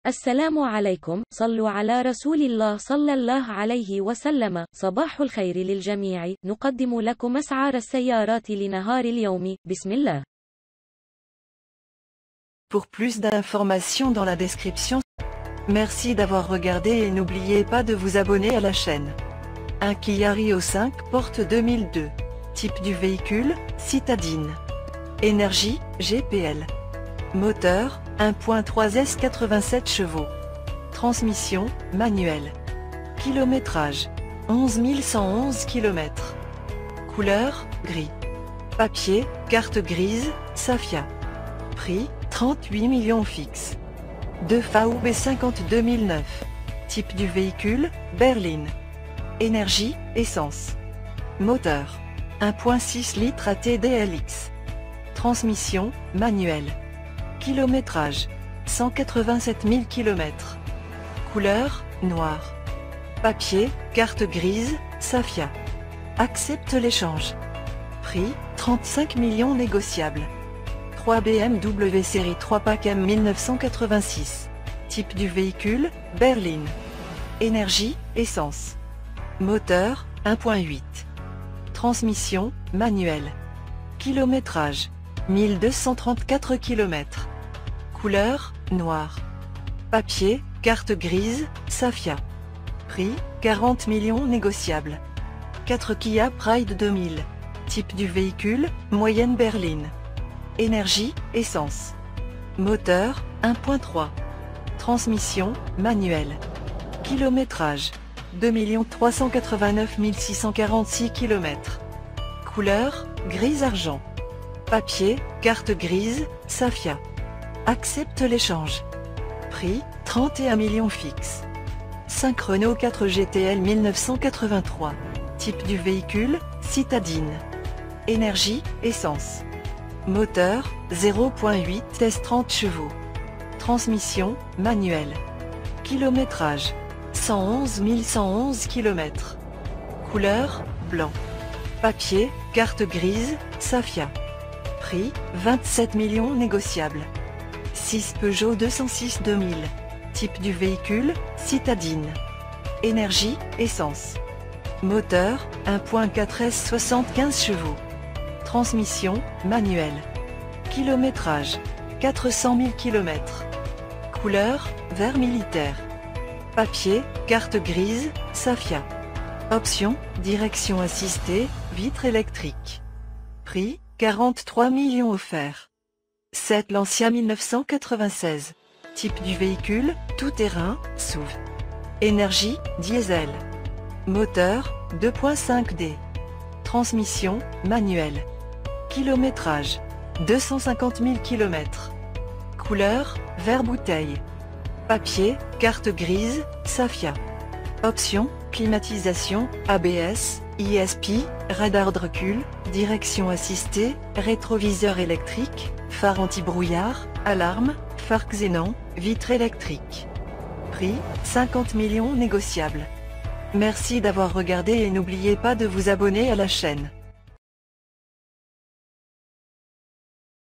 السلام عليكم، صلوا على رسول الله صلى الله عليه وسلم. صباح الخير للجميع. نقدم لكم أسعار السيارات لنهار اليوم. بسم الله. Pour plus d'informations dans la description. Merci d'avoir regardé et n'oubliez pas de vous abonner à la chaîne. Un Kia Rio 5 porte 2002. Type du véhicule, citadine. Énergie, GPL. Moteur, 1.3 S 87 chevaux. Transmission, manuelle. Kilométrage, 11 111 km. Couleur, gris. Papier, carte grise, Safia. Prix, 38 millions fixe. 2 VAUB 50 2009. Type du véhicule, berline. Énergie, essence. Moteur, 1.6 litres ATDLX. Transmission, manuelle. Kilométrage, 187 000 km. Couleur, noir. Papier, carte grise, Safia. Accepte l'échange. Prix, 35 millions négociables. 3 BMW série 3 Pack M 1986. Type du véhicule, berline. Énergie, essence. Moteur, 1.8. Transmission, manuelle. Kilométrage, 1234 km. Couleur, noir. Papier, carte grise, Safia. Prix, 40 millions négociables. 4 Kia Pride 2000. Type du véhicule, moyenne berline. Énergie, essence. Moteur, 1.3. Transmission, manuelle. Kilométrage, 2 389 646 km. Couleur, gris-argent. Papier, carte grise, Safia. Accepte l'échange. Prix, 31 millions fixe. 5 Renault 4 GTL 1983. Type du véhicule, citadine. Énergie, essence. Moteur, 0.8 S 30 chevaux. Transmission, manuelle. Kilométrage, 111 111 km. Couleur, blanc. Papier, carte grise, Safia. Prix, 27 millions négociables. 6 Peugeot 206 2000. Type du véhicule, citadine. Énergie, essence. Moteur, 1.4 S 75 chevaux. Transmission, manuelle. Kilométrage, 400 000 km. Couleur, vert militaire. Papier, carte grise, Safia. Option, direction assistée, vitre électrique. Prix, 43 millions offerts. 7 Lancia 1996. Type du véhicule, tout-terrain, SUV. Énergie, diesel. Moteur, 2.5D. Transmission, manuelle. Kilométrage, 250 000 km. Couleur, vert bouteille. Papier, carte grise, Safia. Option, climatisation, ABS, ESP, radar de recul, direction assistée, rétroviseur électrique, phare anti-brouillard, alarme, phare xénon, vitre électrique. Prix, 50 millions négociables. Merci d'avoir regardé et n'oubliez pas de vous abonner à la chaîne.